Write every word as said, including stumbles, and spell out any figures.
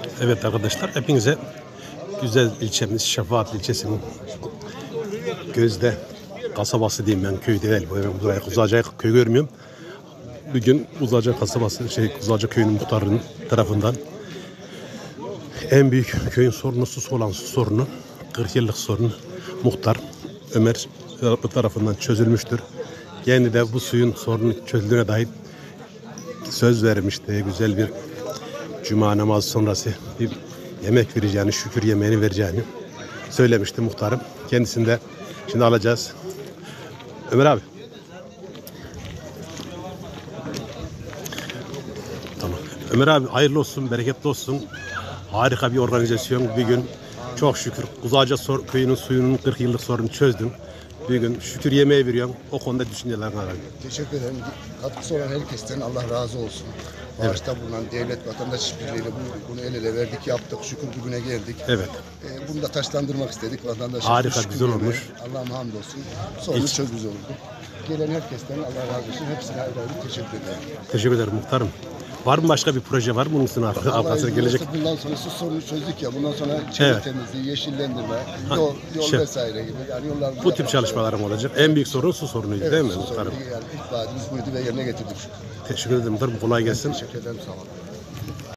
Evet arkadaşlar, hepinize güzel ilçemiz Şefaat ilçesinin Gözde kasabası diyeyim, ben köy değil. Ben buraya Kuzacak köy görmüyorum. Bugün Kuzacak kasabası, şey Kuzacak köyünün muhtarının tarafından en büyük köyün sorunu su olan su sorunu, kırk yıllık sorun muhtar Ömer tarafından çözülmüştür. Kendi de bu suyun sorunu çözüldüğüne dair söz vermişti. Güzel bir cuma namazı sonrası bir yemek vereceğini, şükür yemeğini vereceğini söylemişti muhtarım. Kendisini de şimdi alacağız. Ömer abi. Tamam. Ömer abi hayırlı olsun, bereketli olsun. Harika bir organizasyon. Bir gün çok şükür Kuzaca köyünün suyunun kırk yıllık sorunu çözdüm. Bir gün şükür yemeği veriyorum. O konuda düşüncelerini alayım. Teşekkür ederim. Katkısı olan herkesten Allah razı olsun. Bağışta bulunan devlet vatandaş işbirliğiyle bunu, bunu el ele verdik, yaptık. Şükür bugüne geldik. Evet. Ee, bunu da taşlandırmak istedik. Vatandaş Harika, güzel olmuş. Allah'ım hamdolsun. Sonuç çok güzel oldu. Gelen herkesten Allah razı olsun. Hepsine ayrı ayrı teşekkür ederim. Teşekkür ederim muhtarım. Var mı başka bir proje var mı bunun için arkasına gelecek? Bundan sonra su sorunu çözdük ya. Bundan sonra çevre Evet. temizliği, yeşillendirme, yol, yol şey, vesaire gibi. Yani yollar Bu tip çalışmalarım olacak. En büyük sorun su sorunuydu, evet, değil mi su muhtarım? sorunu. Yani ilk vaadimiz buydu ve yerine getirdik. Teşekkür ederim muhtarım. Kolay gelsin. Teşekkür ederim. Sağ olun.